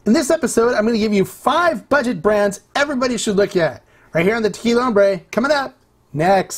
In this episode, I'm going to give you 5 budget brands everybody should look at. Right here on the Tequila Hombre, coming up next.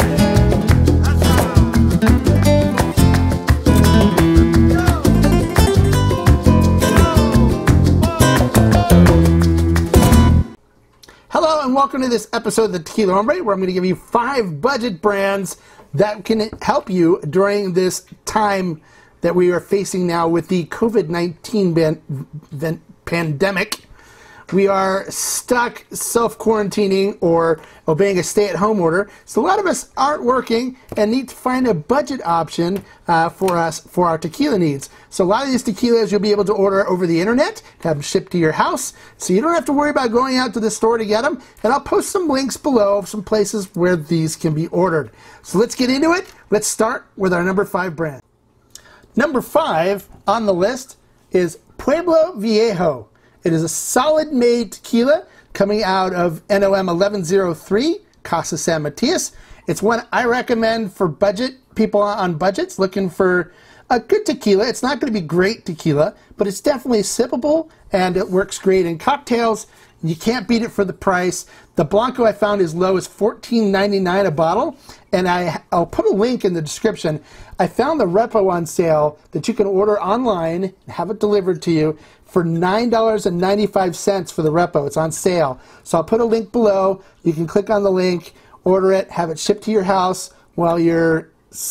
Hello and welcome to this episode of the Tequila Hombre, where I'm going to give you 5 budget brands that can help you during this time that we are facing now with the COVID-19 pandemic. We are stuck self-quarantining or obeying a stay-at-home order. So a lot of us aren't working and need to find a budget option for our tequila needs. So a lot of these tequilas you'll be able to order over the internet, have them shipped to your house, so you don't have to worry about going out to the store to get them. And I'll post some links below of some places where these can be ordered. So let's get into it. Let's start with our number 5 brand. Number 5 on the list is Pueblo Viejo. It is a solid-made tequila coming out of NOM 1103, Casa San Matias. It's one I recommend for people on budgets looking for a good tequila. It's not going to be great tequila, but it's definitely sippable, and it works great in cocktails. You can't beat it for the price. The Blanco I found as low as $14.99 a bottle, and I'll put a link in the description. I found the Repo on sale that you can order online and have it delivered to you for $9.95 for the Repo. It's on sale. So I'll put a link below. You can click on the link, order it, have it shipped to your house while you're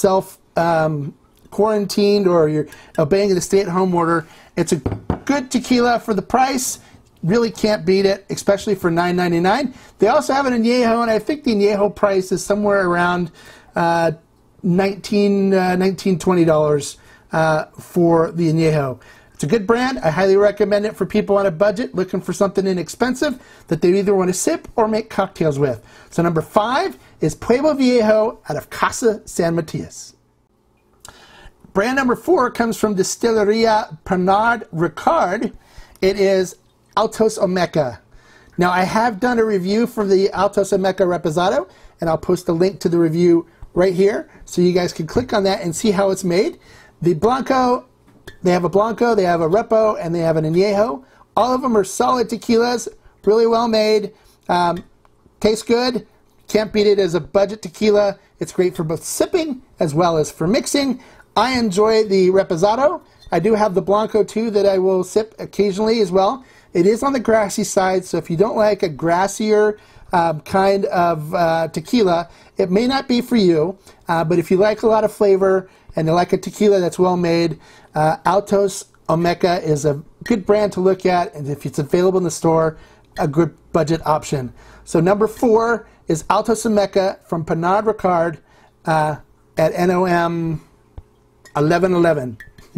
quarantined or you're obeying the stay-at-home order. It's a good tequila for the price. Really can't beat it, especially for $9.99. They also have an añejo, and I think the añejo price is somewhere around $20 for the añejo. It's a good brand. I highly recommend it for people on a budget looking for something inexpensive that they either want to sip or make cocktails with. So number 5 is Pueblo Viejo out of Casa San Matias. Brand number 4 comes from Distillería Pernod Ricard. It is Altos Olmeca. Now I have done a review for the Altos Olmeca Reposado, and I'll post a link to the review right here so you guys can click on that and see how it's made. The Blanco, they have a Blanco, they have a Repo, and they have an Añejo. All of them are solid tequilas, really well made, tastes good. Can't beat it as a budget tequila. It's great for both sipping as well as for mixing. I enjoy the Reposado. I do have the Blanco too that I will sip occasionally as well. It is on the grassy side, so if you don't like a grassier kind of tequila, it may not be for you. But if you like a lot of flavor and you like a tequila that's well made, Altos Olmeca is a good brand to look at, and if it's available in the store, a good budget option. So number 4 is Altos Olmeca from Pernod Ricard at NOM 1111.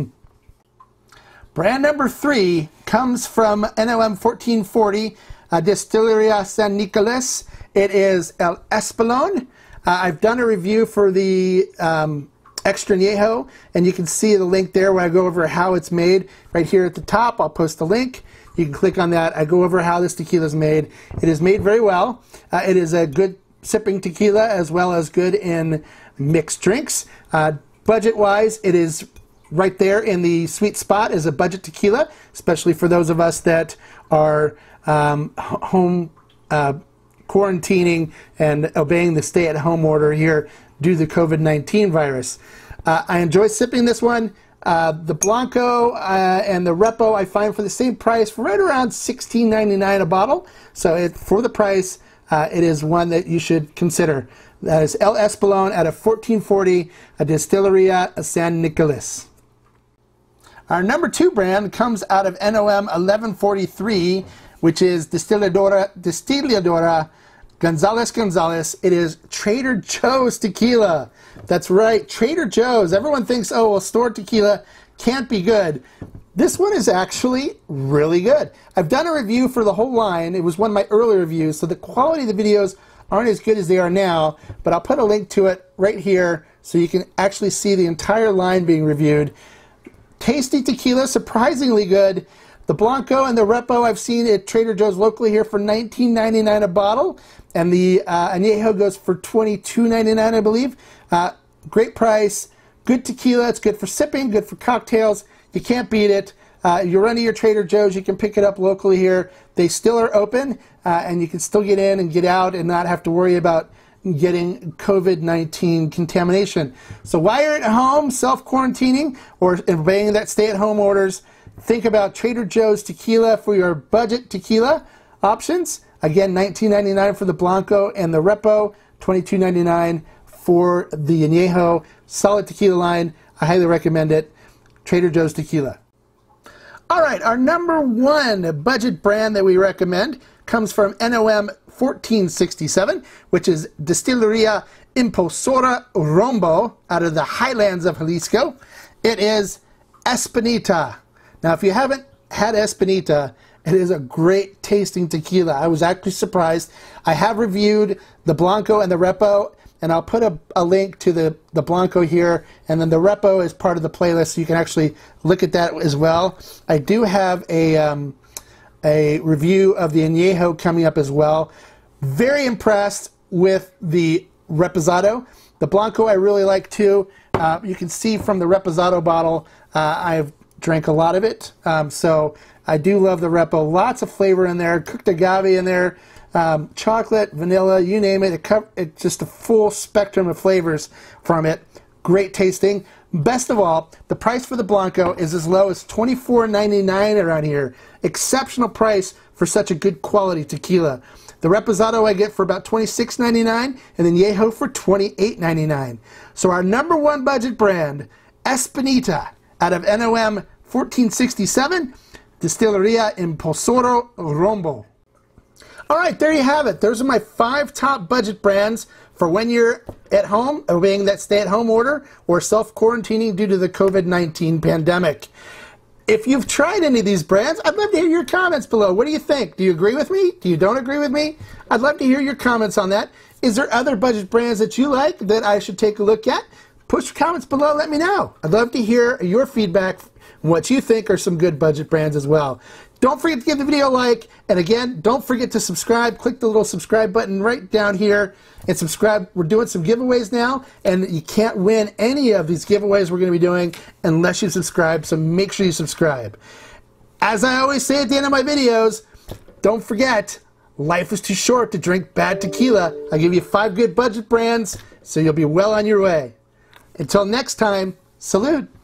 Brand number 3 comes from NOM 1440, Distillería San Nicolás. It is El Espolón. I've done a review for the Extra Añejo, and you can see the link there where I go over how it's made. Right here at the top, I'll post the link. You can click on that. I go over how this tequila is made. It is made very well. It is a good sipping tequila as well as good in mixed drinks. Budget-wise, it is right there in the sweet spot as a budget tequila, especially for those of us that are home quarantining and obeying the stay-at-home order here due to the COVID-19 virus. I enjoy sipping this one. The Blanco and the Repo I find for the same price, for right around $16.99 a bottle. So for the price, it is one that you should consider. That is El Espolón out of 1440, Distillería San Nicolás. Our number 2 brand comes out of NOM 1143, which is Distillería González. It is Trader Joe's tequila. That's right, Trader Joe's. Everyone thinks, oh, well, store tequila can't be good. This one is actually really good. I've done a review for the whole line. It was one of my earlier reviews, so the quality of the videos aren't as good as they are now, but I'll put a link to it right here so you can actually see the entire line being reviewed. Tasty tequila, surprisingly good. The Blanco and the Repo I've seen at Trader Joe's locally here for $19.99 a bottle, and the Añejo goes for $22.99, I believe. Great price, good tequila. It's good for sipping, good for cocktails. You can't beat it. You're running your Trader Joe's, you can pick it up locally here. They still are open, and you can still get in and get out and not have to worry about getting COVID-19 contamination. So while you're at home self-quarantining or obeying that stay-at-home orders, think about Trader Joe's tequila for your budget tequila options. Again, $19.99 for the Blanco and the Repo, $22.99 for the Añejo. Solid tequila line. I highly recommend it. Trader Joe's tequila. All right, our number one budget brand that we recommend comes from NOM 1467, which is Distillería Impulsora Rombo out of the highlands of Jalisco. It is Espinita. Now, if you haven't had Espinita, it is a great tasting tequila. I was actually surprised. I have reviewed the Blanco and the Repo, and I'll put a link to the Blanco here, and then the Repo is part of the playlist, so you can actually look at that as well. I do have a review of the Añejo coming up as well. Very impressed with the Reposado. The Blanco I really like too. You can see from the Reposado bottle, I've drank a lot of it. So I do love the Repo. Lots of flavor in there. Cooked agave in there. Chocolate, vanilla, you name it. It's just a full spectrum of flavors from it. Great tasting. Best of all, the price for the Blanco is as low as $24.99 around here. Exceptional price for such a good quality tequila. The Reposado I get for about $26.99, and then Añejo for $28.99. So our number one budget brand, Espinita, out of NOM 1467, Distillería Impulsora Rombo. All right, there you have it. Those are my 5 top budget brands for when you're at home, obeying that stay-at-home order, or self-quarantining due to the COVID-19 pandemic. If you've tried any of these brands, I'd love to hear your comments below. What do you think? Do you agree with me? Do you don't agree with me? I'd love to hear your comments on that. Is there other budget brands that you like that I should take a look at? Put your comments below, let me know. I'd love to hear your feedback, what you think are some good budget brands as well. Don't forget to give the video a like, and again, don't forget to subscribe. Click the little subscribe button right down here and subscribe. We're doing some giveaways now, and you can't win any of these giveaways we're going to be doing unless you subscribe, so make sure you subscribe. As I always say at the end of my videos, don't forget, life is too short to drink bad tequila. I'll give you 5 good budget brands, so you'll be well on your way. Until next time, salute.